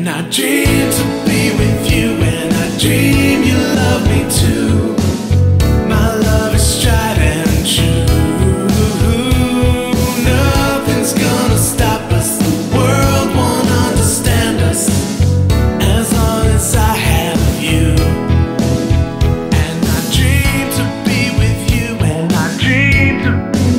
And I dream to be with you, and I dream you love me too. My love is tried and true. Nothing's gonna stop us. The world won't understand us as long as I have you. And I dream to be with you, and I dream to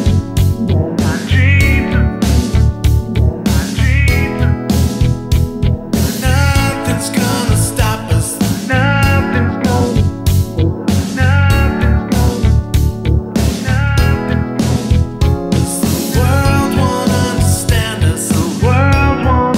nothing's gonna stop us. Nothing's gonna the world won't understand us. The world won't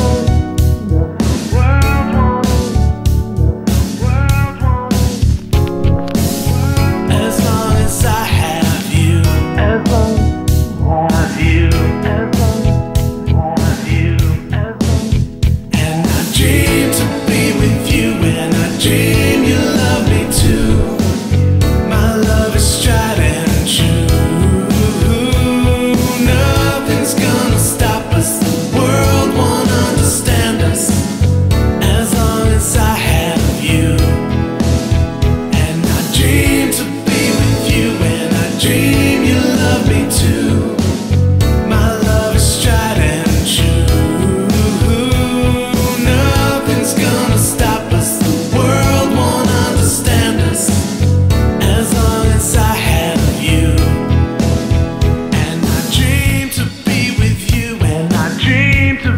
as long as I have you. As long as you. As long as you. And I dream to be with you, and I dream you love me too. My love is tried and true. Nothing's gonna stop us. The world won't understand us as long as I have you. And I dream to be with you, and I dream you love me too. My love is tried and true. Nothing's gonna stop us. The world won't understand us as long as I have you. And I dream to be with you, and I dream to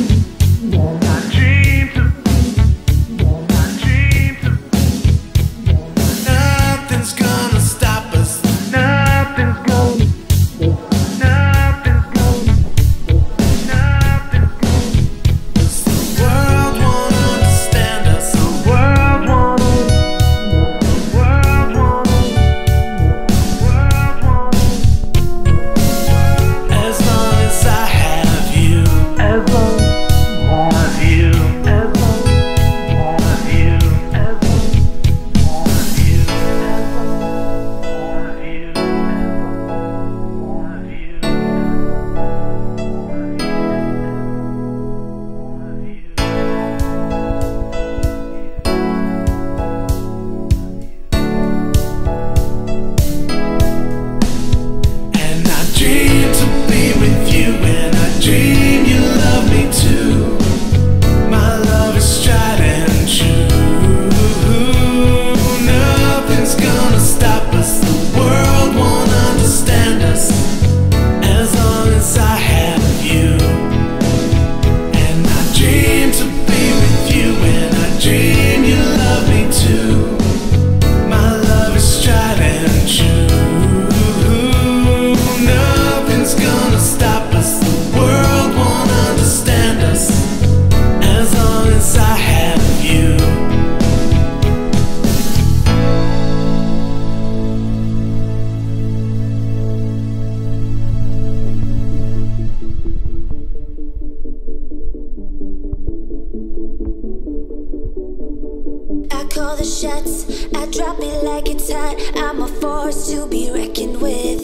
nothing's gonna stop us. Nothing's gonna the world won't understand us. The world won't as long as I have you. As long as you. As long as you. As long as you. And I dream to be with you, and I dream you love me too. My love is tried and true. Nothing's gonna stop us. The world won't understand us as long as I have you. And I dream to be with you, and I dream you love me too. My love is tried and true. Nothing's gonna stop us. The world won't understand us as long as I have you. I call the shots, I drop it like it's hot. I'm a force to be reckoned with.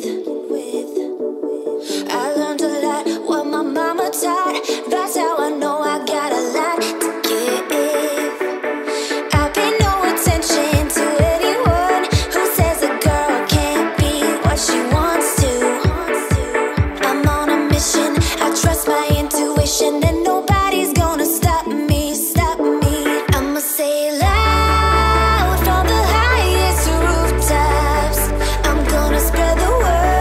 I learned a lot what my mama taught. That's how I know I got a lot to give. I pay no attention to anyone who says a girl can't be what she wants to. I'm on a mission, I trust my intuition, and nobody's gonna stop me, stop me. I'ma say it loud from the highest rooftops. I'm gonna spread the word.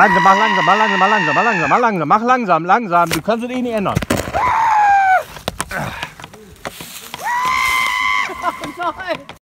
langsam, mach langsam, mach langsam, mach langsam, mach langsam, mach langsam, langsam. Du kannst es eh nicht ändern.